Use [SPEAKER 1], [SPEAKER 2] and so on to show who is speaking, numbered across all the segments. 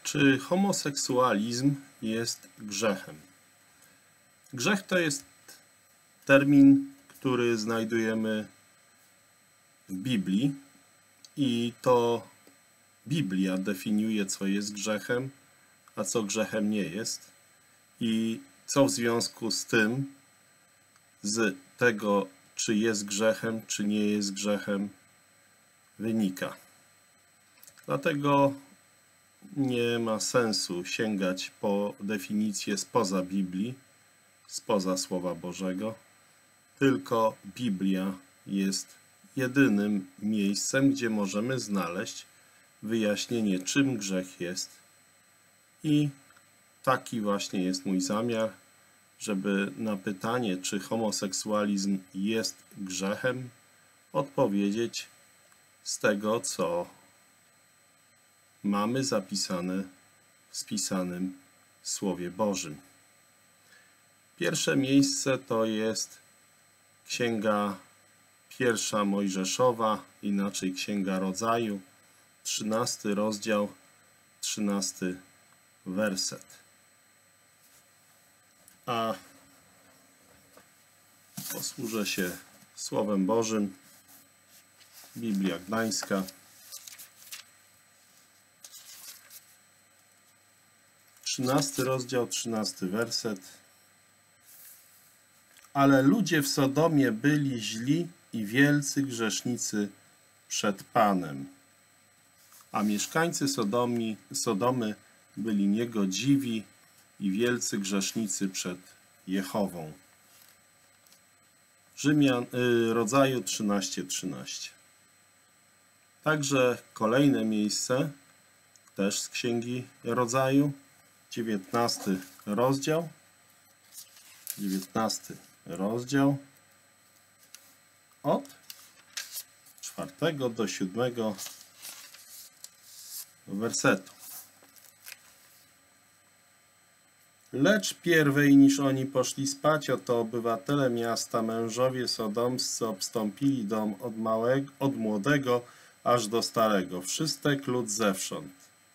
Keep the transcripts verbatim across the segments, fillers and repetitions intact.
[SPEAKER 1] Czy homoseksualizm jest grzechem? Grzech to jest termin, który znajdujemy w Biblii i to Biblia definiuje, co jest grzechem, a co grzechem nie jest i co w związku z tym, z tego, czy jest grzechem, czy nie jest grzechem, wynika. Dlatego nie ma sensu sięgać po definicję spoza Biblii, spoza Słowa Bożego, tylko Biblia jest jedynym miejscem, gdzie możemy znaleźć wyjaśnienie, czym grzech jest. I taki właśnie jest mój zamiar, żeby na pytanie, czy homoseksualizm jest grzechem, odpowiedzieć z tego, co mamy zapisane w spisanym Słowie Bożym. Pierwsze miejsce to jest Księga Pierwsza Mojżeszowa, inaczej Księga Rodzaju, trzynasty rozdział, trzynasty werset. A posłużę się Słowem Bożym. Biblia Gdańska. trzynasty rozdział, trzynasty werset. Ale ludzie w Sodomie byli źli i wielcy grzesznicy przed Panem, a mieszkańcy Sodomi, Sodomy byli niegodziwi i wielcy grzesznicy przed Jehową. Rzymian, y, Rodzaju trzynaście, trzynaście. Także kolejne miejsce, też z Księgi Rodzaju, dziewiętnasty rozdział, dziewiętnasty rozdział, od czwartego do siódmego wersetu. Lecz pierwej niż oni poszli spać, oto obywatele miasta, mężowie sodomscy obstąpili dom od małego, od młodego aż do starego, wszystek lud zewsząd.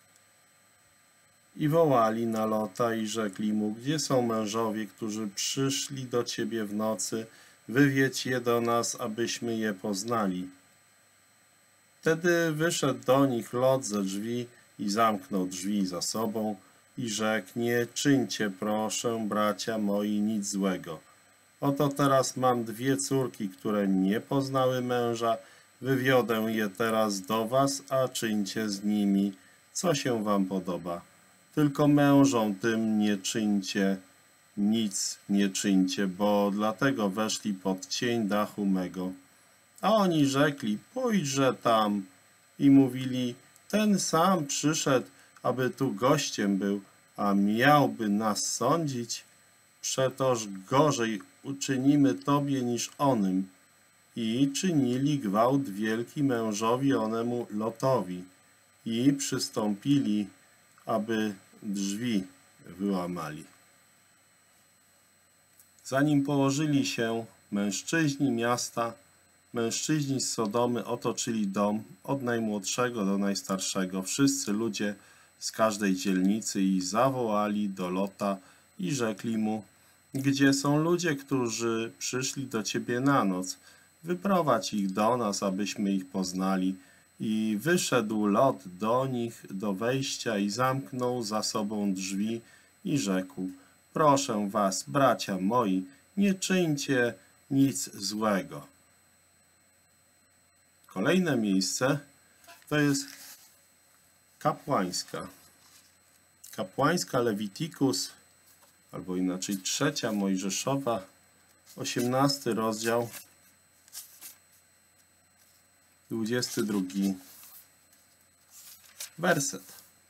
[SPEAKER 1] I wołali na Lota i rzekli mu, gdzie są mężowie, którzy przyszli do ciebie w nocy, wywiedź je do nas, abyśmy je poznali. Wtedy wyszedł do nich Lot ze drzwi i zamknął drzwi za sobą i rzekł, nie czyńcie, proszę, bracia moi, nic złego. Oto teraz mam dwie córki, które nie poznały męża, wywiodę je teraz do was, a czyńcie z nimi, co się wam podoba. Tylko mężom tym nie czyńcie, nic nie czyńcie, bo dlatego weszli pod cień dachu mego. A oni rzekli, pójdźże tam. I mówili, ten sam przyszedł, aby tu gościem był, a miałby nas sądzić. Przetoż gorzej uczynimy tobie niż onym. I czynili gwałt wielki mężowi onemu Lotowi. I przystąpili, aby drzwi wyłamali. Zanim położyli się mężczyźni miasta, mężczyźni z Sodomy otoczyli dom od najmłodszego do najstarszego, wszyscy ludzie z każdej dzielnicy i zawołali do Lota i rzekli mu, gdzie są ludzie, którzy przyszli do ciebie na noc? Wyprowadź ich do nas, abyśmy ich poznali. I wyszedł Lot do nich do wejścia i zamknął za sobą drzwi i rzekł, proszę was, bracia moi, nie czyńcie nic złego. Kolejne miejsce to jest kapłańska. Kapłańska Lewitikus, albo inaczej trzecia Mojżeszowa, osiemnasty rozdział, dwudziesty drugi werset.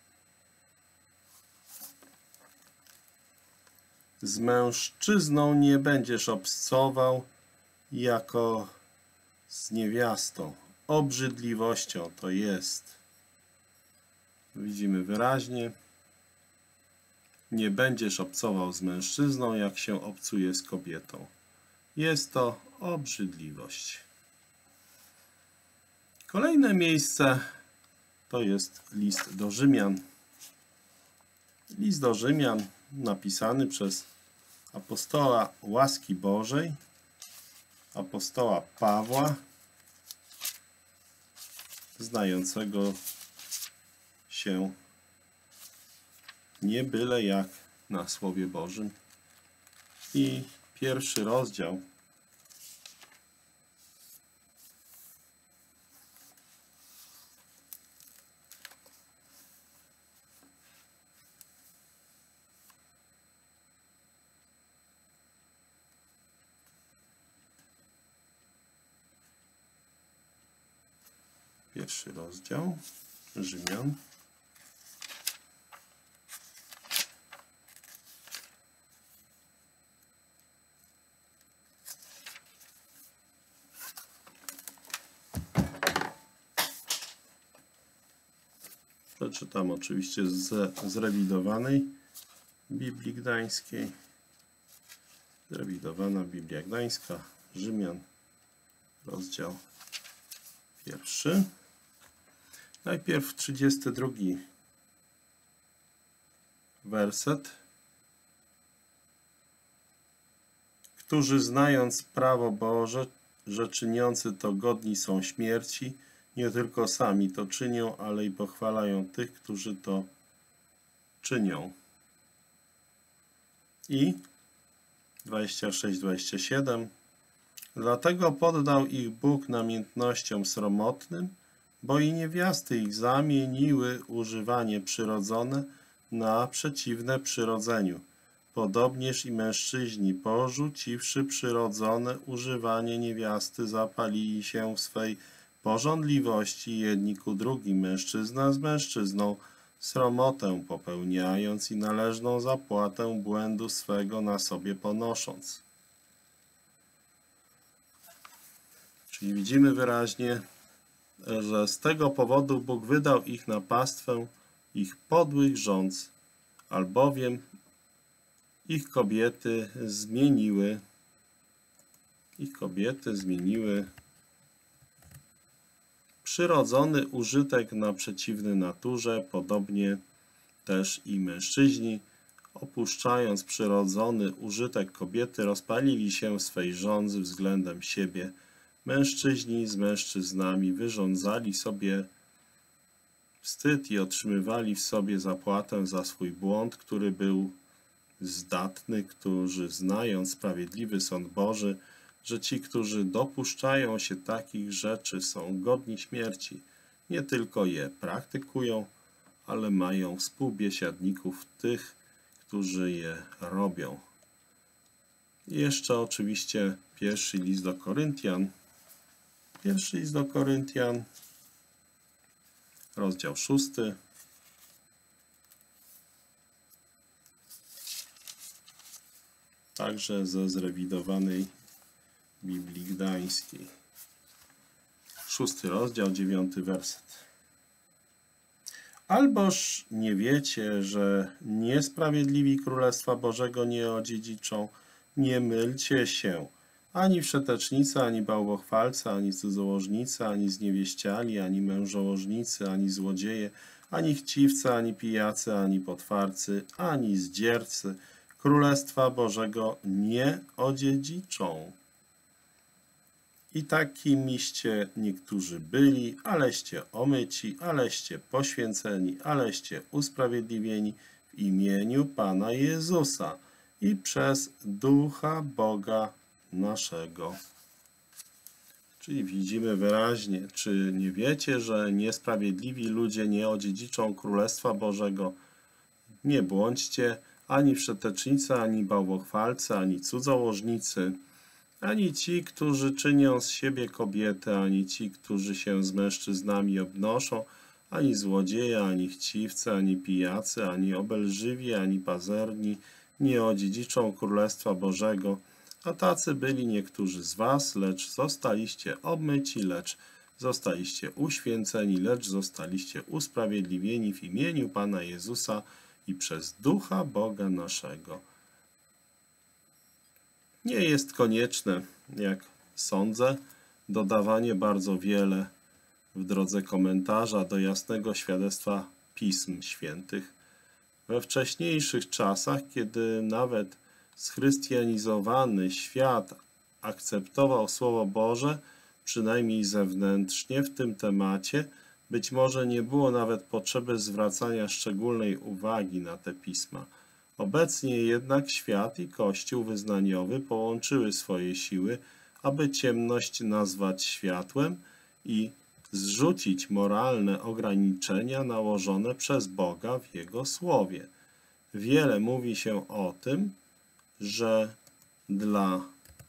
[SPEAKER 1] Z mężczyzną nie będziesz obcował jako z niewiastą. Obrzydliwością to jest. Widzimy wyraźnie. Nie będziesz obcował z mężczyzną, jak się obcuje z kobietą. Jest to obrzydliwość. Kolejne miejsce to jest list do Rzymian. List do Rzymian napisany przez apostoła łaski Bożej, apostoła Pawła, znającego się nie byle jak na Słowie Bożym. I pierwszy rozdział Pierwszy rozdział Rzymian. Przeczytam oczywiście z zrewidowanej Biblii Gdańskiej. Zrewidowana Biblia Gdańska, Rzymian, rozdział pierwszy. Najpierw trzydziesty drugi werset. Którzy znając prawo Boże, że czyniący to godni są śmierci, nie tylko sami to czynią, ale i pochwalają tych, którzy to czynią. I dwadzieścia sześć dwadzieścia siedem. Dlatego poddał ich Bóg namiętnościom sromotnym, bo i niewiasty ich zamieniły używanie przyrodzone na przeciwne przyrodzeniu. Podobnież i mężczyźni, porzuciwszy przyrodzone używanie niewiasty, zapalili się w swej pożądliwości jedni ku drugim, mężczyzna z mężczyzną, sromotę popełniając i należną zapłatę błędu swego na sobie ponosząc. Czyli widzimy wyraźnie, że z tego powodu Bóg wydał ich na pastwę ich podłych rządz, albowiem ich kobiety zmieniły ich kobiety zmieniły przyrodzony użytek na przeciwny naturze, podobnie też i mężczyźni, opuszczając przyrodzony użytek kobiety, rozpalili się swej żądzy względem siebie. Mężczyźni z mężczyznami wyrządzali sobie wstyd i otrzymywali w sobie zapłatę za swój błąd, który był zdatny, którzy znając sprawiedliwy sąd Boży, że ci, którzy dopuszczają się takich rzeczy, są godni śmierci, nie tylko je praktykują, ale mają współbiesiadników tych, którzy je robią. I jeszcze oczywiście pierwszy list do Koryntian. Pierwszy list do Koryntian, rozdział szósty. Także ze zrewidowanej Biblii Gdańskiej. Szósty rozdział, dziewiąty werset. Alboż nie wiecie, że niesprawiedliwi Królestwa Bożego nie odziedziczą? Nie mylcie się. Ani wszetecznicy, ani bałwochwalcy, ani cudzołożnicy, ani zniewieściali, ani mężołożnicy, ani złodzieje, ani chciwcy, ani pijacy, ani potwarcy, ani zdziercy Królestwa Bożego nie odziedziczą. I takimiście niektórzy byli, aleście omyci, aleście poświęceni, aleście usprawiedliwieni w imieniu Pana Jezusa i przez Ducha Boga naszego. Czyli widzimy wyraźnie, czy nie wiecie, że niesprawiedliwi ludzie nie odziedziczą Królestwa Bożego? Nie błądźcie, ani wszetecznicy, ani bałwochwalcy, ani cudzołożnicy, ani ci, którzy czynią z siebie kobietę, ani ci, którzy się z mężczyznami obnoszą, ani złodzieje, ani chciwcy, ani pijacy, ani obelżywi, ani pazerni nie odziedziczą Królestwa Bożego. A tacy byli niektórzy z was, lecz zostaliście obmyci, lecz zostaliście uświęceni, lecz zostaliście usprawiedliwieni w imieniu Pana Jezusa i przez Ducha Boga naszego. Nie jest konieczne, jak sądzę, dodawanie bardzo wiele w drodze komentarza do jasnego świadectwa Pism Świętych. We wcześniejszych czasach, kiedy nawet schrystianizowany świat akceptował Słowo Boże, przynajmniej zewnętrznie w tym temacie, być może nie było nawet potrzeby zwracania szczególnej uwagi na te pisma. Obecnie jednak świat i Kościół wyznaniowy połączyły swoje siły, aby ciemność nazwać światłem i zrzucić moralne ograniczenia nałożone przez Boga w Jego Słowie. Wiele mówi się o tym, że dla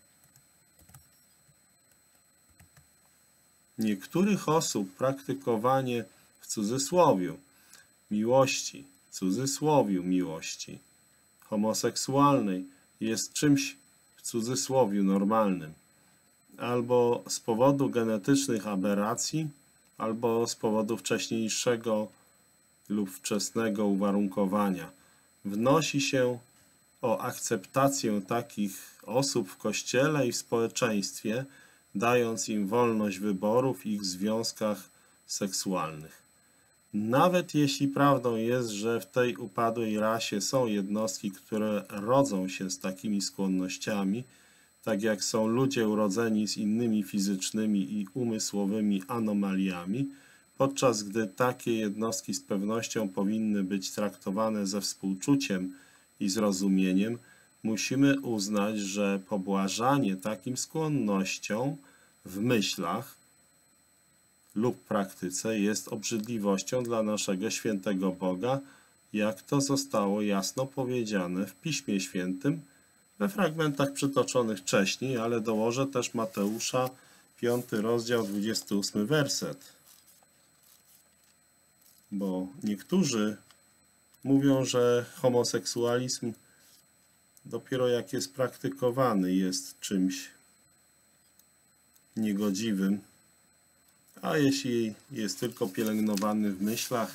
[SPEAKER 1] niektórych osób praktykowanie w cudzysłowiu miłości, w cudzysłowiu miłości homoseksualnej jest czymś w cudzysłowiu normalnym, albo z powodu genetycznych aberracji, albo z powodu wcześniejszego lub wczesnego uwarunkowania. Wnosi się o akceptację takich osób w Kościele i w społeczeństwie, dając im wolność wyboru w ich związkach seksualnych. Nawet jeśli prawdą jest, że w tej upadłej rasie są jednostki, które rodzą się z takimi skłonnościami, tak jak są ludzie urodzeni z innymi fizycznymi i umysłowymi anomaliami, podczas gdy takie jednostki z pewnością powinny być traktowane ze współczuciem i zrozumieniem, musimy uznać, że pobłażanie takim skłonnościom w myślach lub praktyce jest obrzydliwością dla naszego świętego Boga, jak to zostało jasno powiedziane w Piśmie Świętym, we fragmentach przytoczonych wcześniej, ale dołożę też Mateusza, piąty rozdział, dwudziesty ósmy werset. Bo niektórzy mówią, że homoseksualizm dopiero jak jest praktykowany jest czymś niegodziwym, a jeśli jest tylko pielęgnowany w myślach,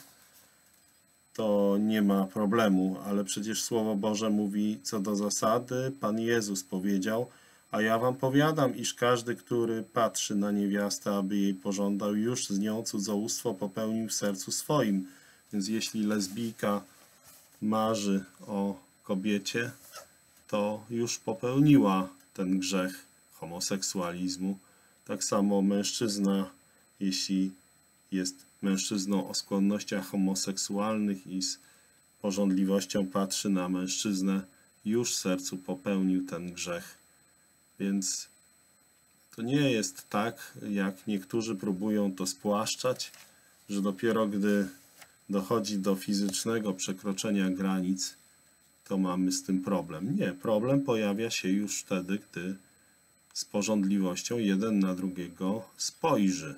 [SPEAKER 1] to nie ma problemu, ale przecież Słowo Boże mówi co do zasady. Pan Jezus powiedział: a ja wam powiadam, iż każdy, który patrzy na niewiastę, aby jej pożądał, już z nią cudzołóstwo popełnił w sercu swoim. Więc jeśli lesbijka marzy o kobiecie, to już popełniła ten grzech homoseksualizmu. Tak samo mężczyzna, jeśli jest mężczyzną o skłonnościach homoseksualnych i z pożądliwością patrzy na mężczyznę, już w sercu popełnił ten grzech. Więc to nie jest tak, jak niektórzy próbują to spłaszczać, że dopiero gdy dochodzi do fizycznego przekroczenia granic, to mamy z tym problem. Nie, problem pojawia się już wtedy, gdy z pożądliwością jeden na drugiego spojrzy.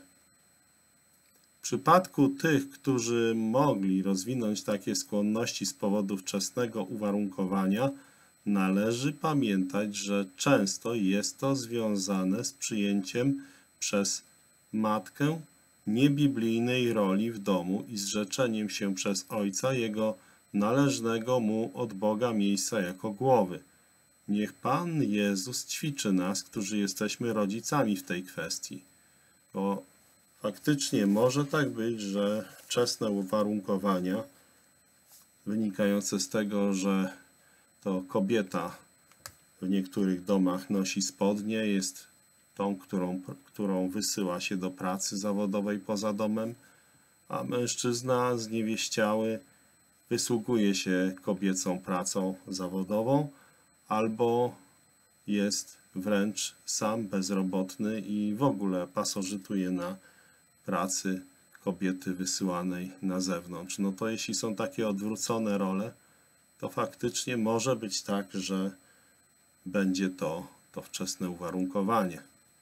[SPEAKER 1] W przypadku tych, którzy mogli rozwinąć takie skłonności z powodu wczesnego uwarunkowania, należy pamiętać, że często jest to związane z przyjęciem przez matkę niebiblijnej roli w domu i zrzeczeniem się przez ojca jego należnego mu od Boga miejsca jako głowy. Niech Pan Jezus ćwiczy nas, którzy jesteśmy rodzicami w tej kwestii, bo faktycznie może tak być, że wczesne uwarunkowania wynikające z tego, że to kobieta w niektórych domach nosi spodnie, jest tą, którą, którą wysyła się do pracy zawodowej poza domem, a mężczyzna zniewieściały wysługuje się kobiecą pracą zawodową albo jest wręcz sam bezrobotny i w ogóle pasożytuje na pracy kobiety wysyłanej na zewnątrz. No to jeśli są takie odwrócone role, to faktycznie może być tak, że będzie to, to wczesne uwarunkowanie.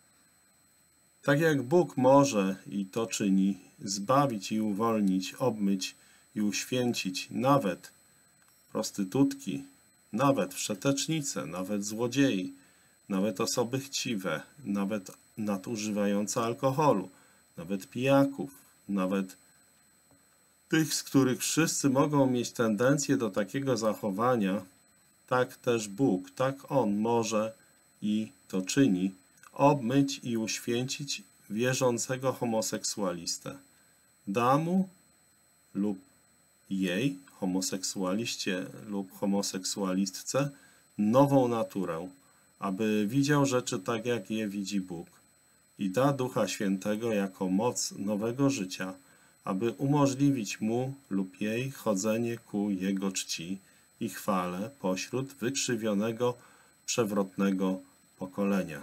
[SPEAKER 1] Tak jak Bóg może i to czyni, zbawić i uwolnić, obmyć i uświęcić nawet prostytutki, nawet wszetecznice, nawet złodziei, nawet osoby chciwe, nawet nadużywające alkoholu, nawet pijaków, nawet tych, z których wszyscy mogą mieć tendencję do takiego zachowania, tak też Bóg, tak On może i to czyni, obmyć i uświęcić wierzącego homoseksualistę. Da mu lub jej, homoseksualiście lub homoseksualistce, nową naturę, aby widział rzeczy tak, jak je widzi Bóg, i da Ducha Świętego jako moc nowego życia, aby umożliwić mu lub jej chodzenie ku Jego czci i chwale pośród wykrzywionego, przewrotnego pokolenia.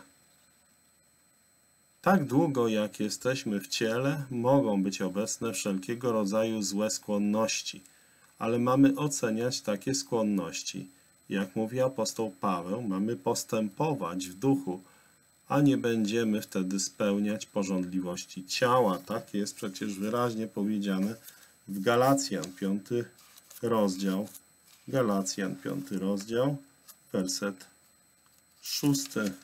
[SPEAKER 1] Tak długo, jak jesteśmy w ciele, mogą być obecne wszelkiego rodzaju złe skłonności, ale mamy oceniać takie skłonności. Jak mówi apostoł Paweł, mamy postępować w duchu, a nie będziemy wtedy spełniać pożądliwości ciała. Tak jest przecież wyraźnie powiedziane w Galacjan, piąty rozdział. Galacjan, piąty rozdział, werset szósty.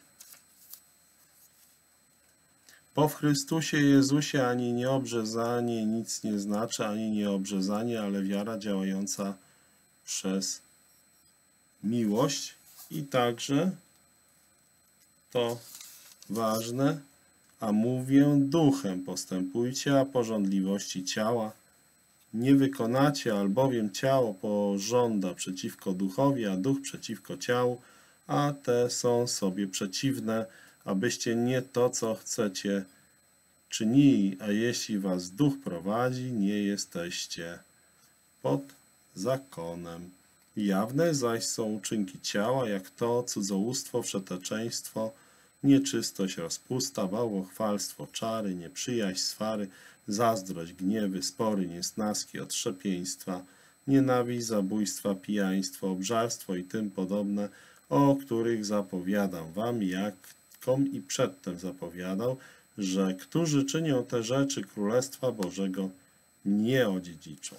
[SPEAKER 1] Bo w Chrystusie Jezusie ani nieobrzezanie nic nie znaczy, ani nieobrzezanie, ale wiara działająca przez miłość. I także to ważne, a mówię duchem postępujcie, a pożądliwości ciała nie wykonacie, albowiem ciało pożąda przeciwko duchowi, a duch przeciwko ciału, a te są sobie przeciwne, abyście nie to, co chcecie, czynili, a jeśli was duch prowadzi, nie jesteście pod zakonem. Jawne zaś są uczynki ciała, jak to cudzołóstwo, wszeteczeństwo, nieczystość, rozpusta, bałwochwalstwo, czary, nieprzyjaźń, swary, zazdrość, gniewy, spory, niesnaski, otrzepieństwa, nienawiść, zabójstwa, pijaństwo, obżarstwo i tym podobne, o których zapowiadam wam, jakom i przedtem zapowiadał, że którzy czynią te rzeczy Królestwa Bożego nie odziedziczą.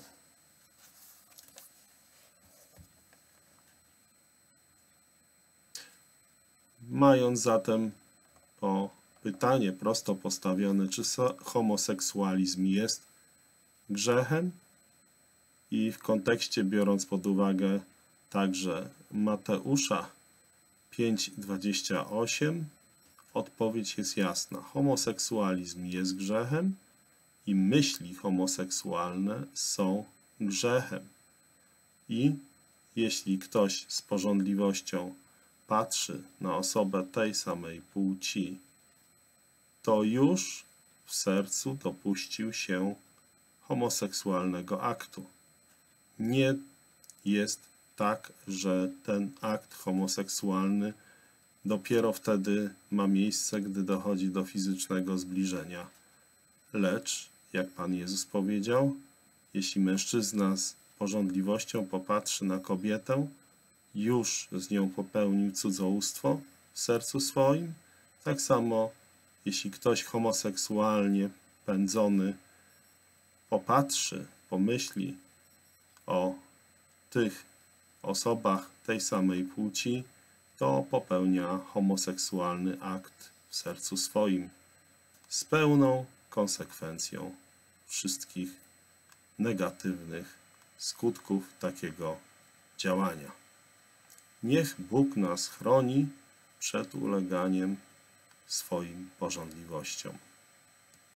[SPEAKER 1] Mając zatem po pytanie prosto postawione, czy homoseksualizm jest grzechem, i w kontekście biorąc pod uwagę także Mateusza pięć dwadzieścia osiem, odpowiedź jest jasna. Homoseksualizm jest grzechem i myśli homoseksualne są grzechem. I jeśli ktoś z pożądliwością patrzy na osobę tej samej płci, to już w sercu dopuścił się homoseksualnego aktu. Nie jest tak, że ten akt homoseksualny dopiero wtedy ma miejsce, gdy dochodzi do fizycznego zbliżenia. Lecz, jak Pan Jezus powiedział, jeśli mężczyzna z pożądliwością popatrzy na kobietę, już z nią popełnił cudzołóstwo w sercu swoim. Tak samo, jeśli ktoś homoseksualnie pędzony popatrzy, pomyśli o tych osobach tej samej płci, to popełnia homoseksualny akt w sercu swoim z pełną konsekwencją wszystkich negatywnych skutków takiego działania. Niech Bóg nas chroni przed uleganiem swoim pożądliwościom.